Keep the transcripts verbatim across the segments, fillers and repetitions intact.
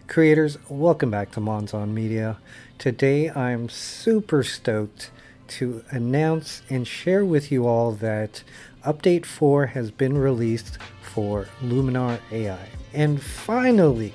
Creators, welcome back to Monzon Media. Today I'm super stoked to announce and share with you all that Update four has been released for Luminar A I. And finally,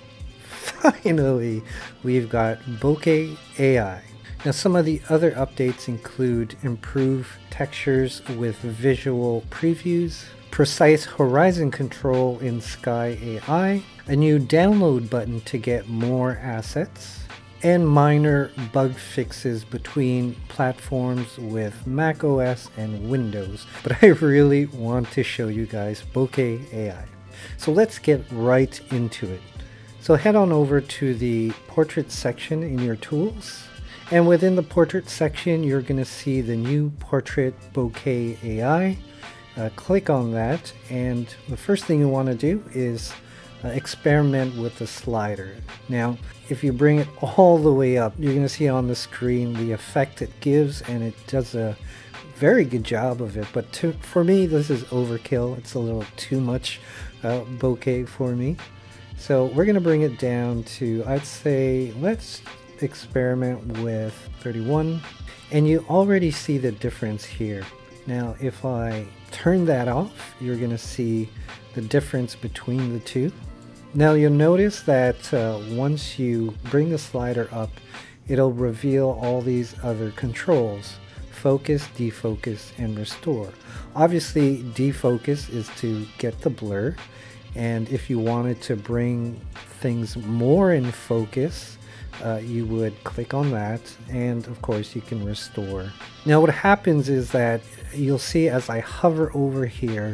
finally, we've got Bokeh A I. Now some of the other updates include improved textures with visual previews, precise horizon control in Sky A I, a new download button to get more assets, and minor bug fixes between platforms with macOS and Windows. But I really want to show you guys Bokeh A I. So let's get right into it. So head on over to the portrait section in your tools. And within the portrait section, you're going to see the new portrait Bokeh A I. Uh, click on that, and the first thing you want to do is uh, experiment with the slider. Now, if you bring it all the way up, you're going to see on the screen the effect it gives, and it does a very good job of it. But to, for me, this is overkill. It's a little too much uh, bokeh for me. So we're going to bring it down to, I'd say, let's experiment with thirty-one, and you already see the difference here. Now if I turn that off, you're going to see the difference between the two. Now you'll notice that uh, once you bring the slider up, it'll reveal all these other controls: focus, defocus, and restore. Obviously defocus is to get the blur, and if you wanted to bring things more in focus, Uh, you would click on that, and of course you can restore. Now what happens is that you'll see as I hover over here,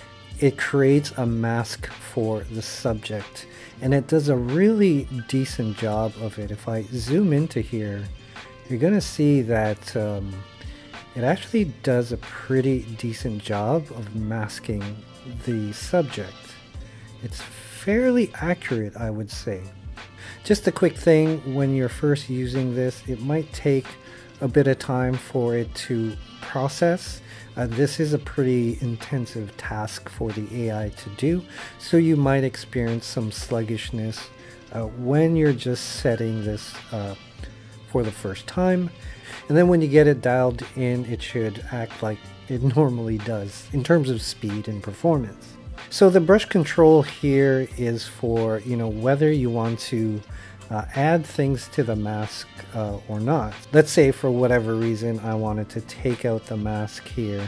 it creates a mask for the subject, and it does a really decent job of it. If I zoom into here, you're gonna see that um, it actually does a pretty decent job of masking the subject. It's fairly accurate, I would say. Just a quick thing, when you're first using this, it might take a bit of time for it to process. Uh, this is a pretty intensive task for the A I to do, so you might experience some sluggishness uh, when you're just setting this uh, for the first time. And then when you get it dialed in, it should act like it normally does in terms of speed and performance. So the brush control here is for, you know, whether you want to uh, add things to the mask uh, or not. Let's say for whatever reason I wanted to take out the mask here.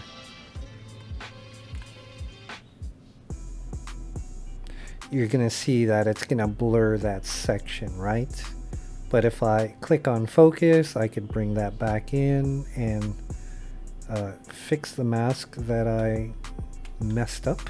You're going to see that it's going to blur that section, right? But if I click on focus, I could bring that back in and uh, fix the mask that I messed up.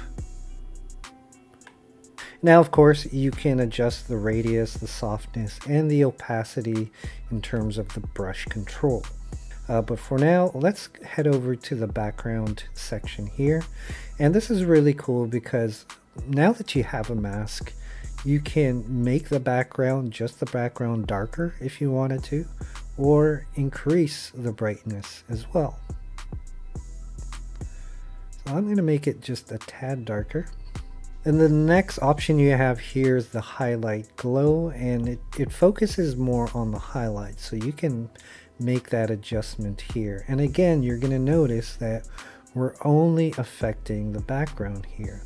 Now of course you can adjust the radius, the softness, and the opacity in terms of the brush control. Uh, but for now, let's head over to the background section here. And this is really cool because now that you have a mask, you can make the background, just the background, darker if you wanted to, or increase the brightness as well. So I'm going to make it just a tad darker. And the next option you have here is the highlight glow, and it, it focuses more on the highlights, so you can make that adjustment here. And again, you're going to notice that we're only affecting the background here.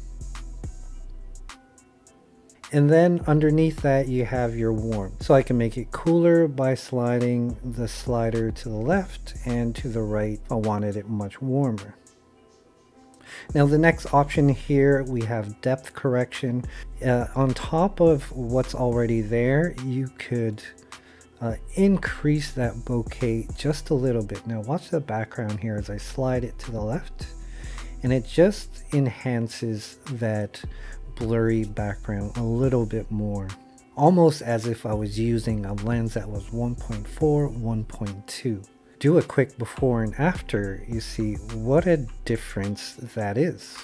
And then underneath that you have your warmth. So I can make it cooler by sliding the slider to the left, and to the right if I wanted it much warmer. Now the next option here, we have depth correction. Uh, on top of what's already there, you could uh, increase that bokeh just a little bit. Now watch the background here as I slide it to the left, and it just enhances that blurry background a little bit more. Almost as if I was using a lens that was one point four, one point two. Do a quick before and after, you see what a difference that is.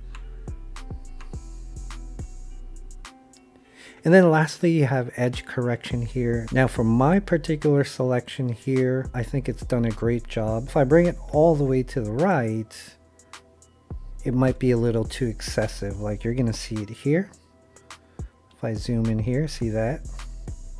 And then lastly, you have edge correction here. Now for my particular selection here, I think it's done a great job. If I bring it all the way to the right, it might be a little too excessive. Like you're gonna see it here. If I zoom in here, see that?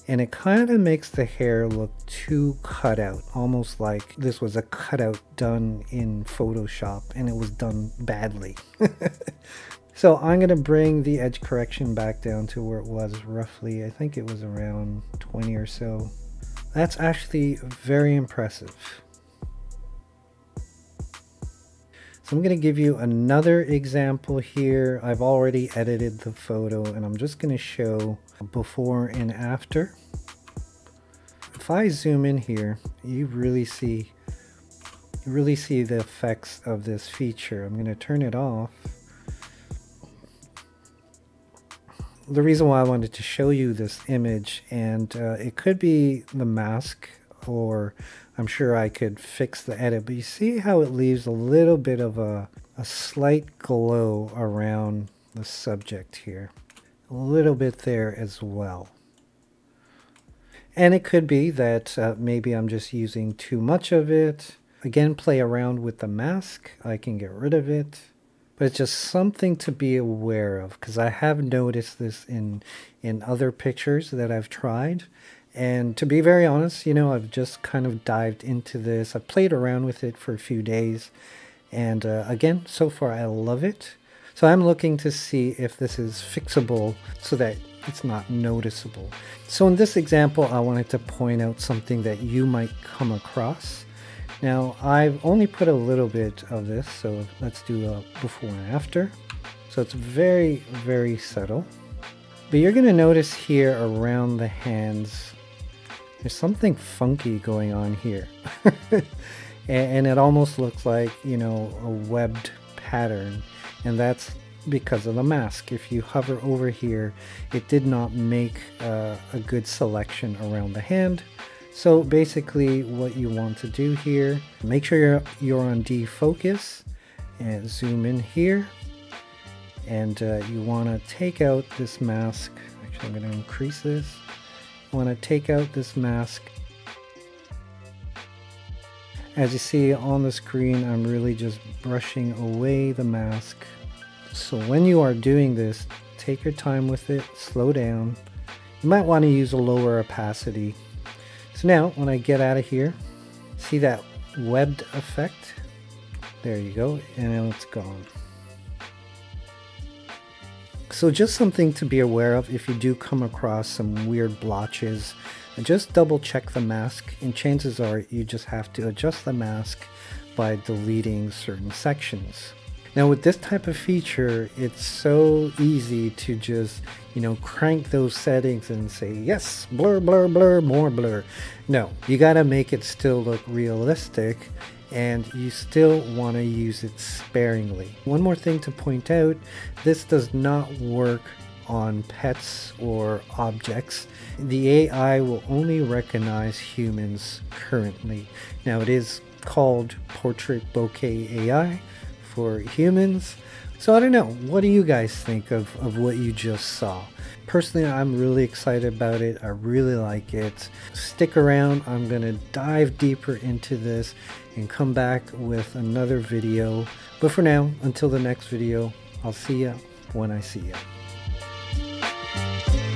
And it kind of makes the hair look too cut out, almost like this was a cutout done in Photoshop and it was done badly. So I'm going to bring the edge correction back down to where it was roughly, I think it was around twenty or so. That's actually very impressive. So I'm going to give you another example here. I've already edited the photo and I'm just going to show before and after. If I zoom in here, you really see, you really see the effects of this feature. I'm going to turn it off. The reason why I wanted to show you this image, and uh, it could be the mask, or I'm sure I could fix the edit, but you see how it leaves a little bit of a, a slight glow around the subject here. A little bit there as well. And it could be that uh, maybe I'm just using too much of it. Again, play around with the mask. I can get rid of it. But it's just something to be aware of, because I have noticed this in in other pictures that I've tried. And to be very honest, you know, I've just kind of dived into this. I played around with it for a few days. And uh, again, so far I love it. So I'm looking to see if this is fixable so that it's not noticeable. So in this example, I wanted to point out something that you might come across. Now, I've only put a little bit of this, so let's do a before and after. So it's very, very subtle. But you're going to notice here around the hands, there's something funky going on here. And it almost looks like, you know, a webbed pattern. And that's because of the mask. If you hover over here, it did not make uh, a good selection around the hand. So basically what you want to do here, make sure you're, you're on defocus and zoom in here. And uh, you want to take out this mask. Actually, I'm going to increase this. You want to take out this mask. As you see on the screen, I'm really just brushing away the mask. So when you are doing this, take your time with it, slow down. You might want to use a lower opacity. So now, when I get out of here, see that webbed effect? There you go, and now it's gone. So just something to be aware of if you do come across some weird blotches. Just double check the mask, and chances are you just have to adjust the mask by deleting certain sections. Now with this type of feature, it's so easy to just, you know, crank those settings and say, yes, blur, blur, blur, more blur. No, you gotta make it still look realistic, and you still want to use it sparingly. One more thing to point out, this does not work on pets or objects. The A I will only recognize humans currently. Now it is called Portrait Bokeh A I for humans. So I don't know, what do you guys think of, of what you just saw? Personally, I'm really excited about it. I really like it. Stick around, I'm gonna dive deeper into this and come back with another video. But for now, until the next video, I'll see ya when I see ya.